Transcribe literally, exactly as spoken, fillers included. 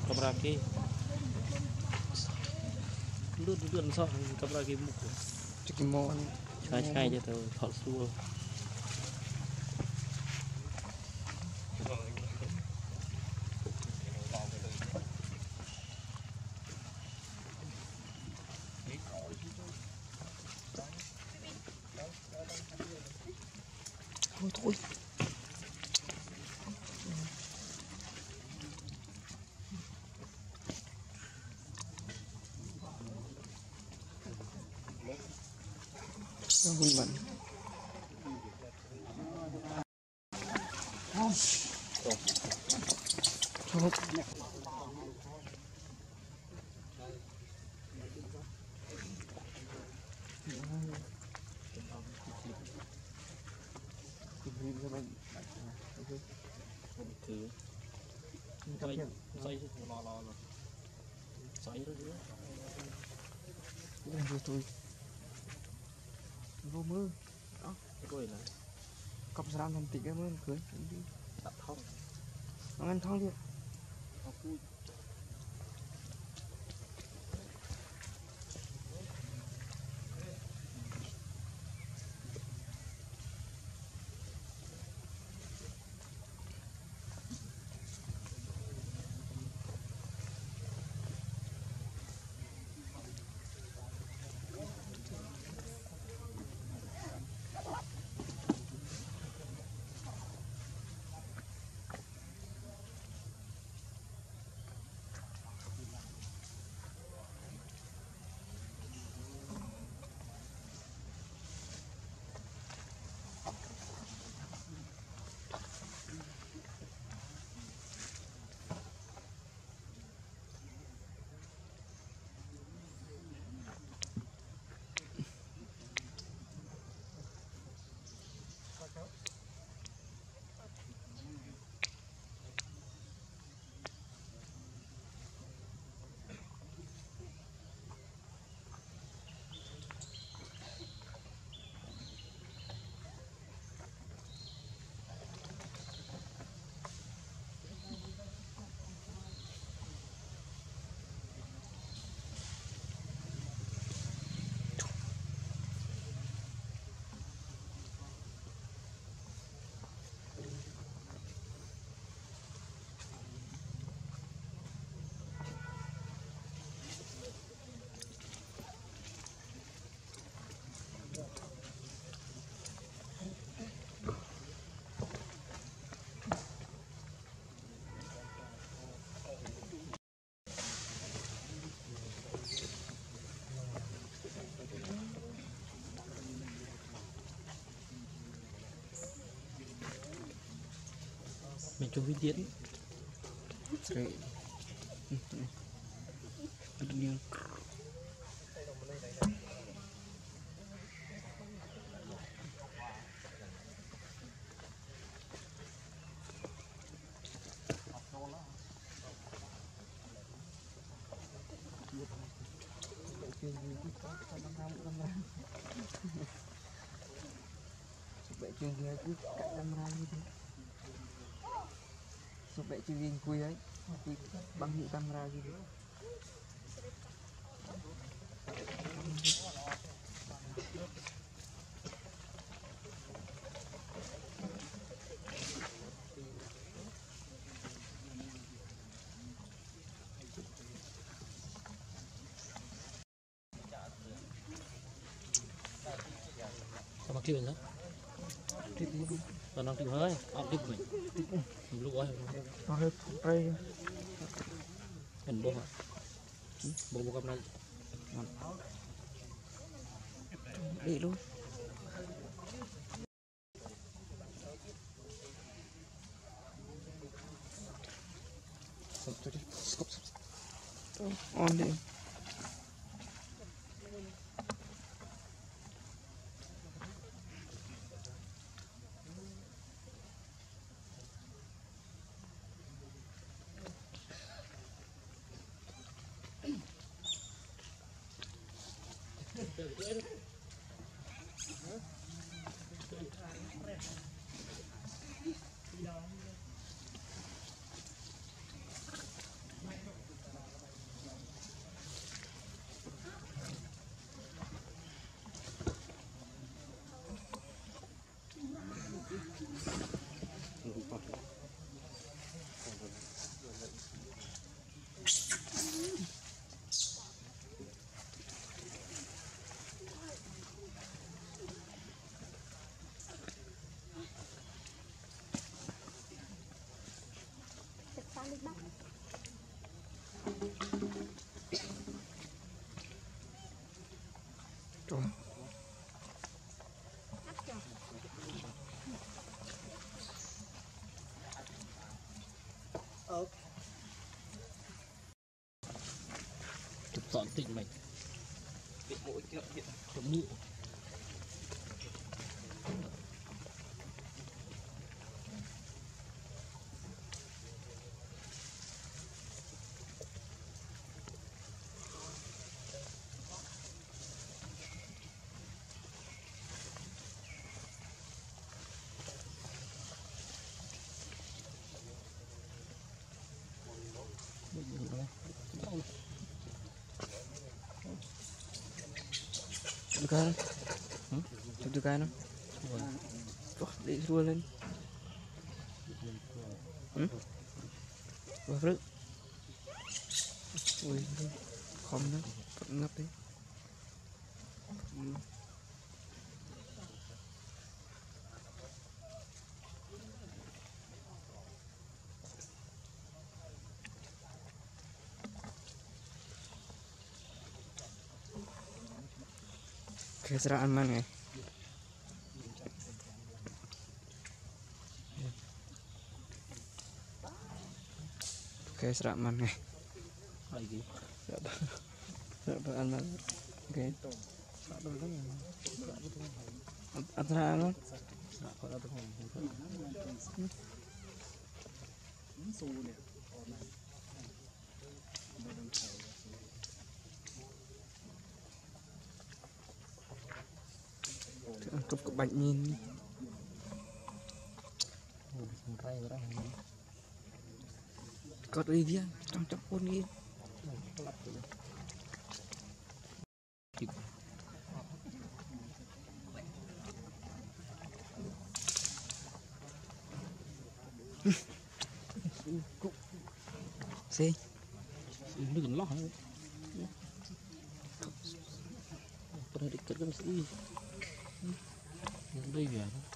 camera kia lướt lướt sao camera kia mục cái món sai sai cho tôi thọ xua thôi thôi hôn bẩn chốt thứ xoay xoay lo lo lo xoay đó chứ rồi tôi vô mưa đó rồi là cặp sẵn làm tịch em ơi cưới đi đặt thong nó ăn thong đi mình cho vi tiến đấy như vậy chương kia cứ cắt camera như thế số vậy chương viên quy ấy thì băng hiệu camera như thế sao mà kêu nữa còn đang tìm hơi ông tìm mình lúc ấy nó hơi đây hình bông ạ bông bông này đi luôn on đi chụp tọn tịnh mày bị mũi kia hiện chụp mũi được cái chụp được cái nó để rua lên và rực ui không đó vẫn ngập đi cái sera aman này cái sera aman này lagi sera aman oke antara aman cục cục bạch nhìn tay ra có đi đi trong trong con đi xí nước gần lót hả pernah dekat kan sih đây biar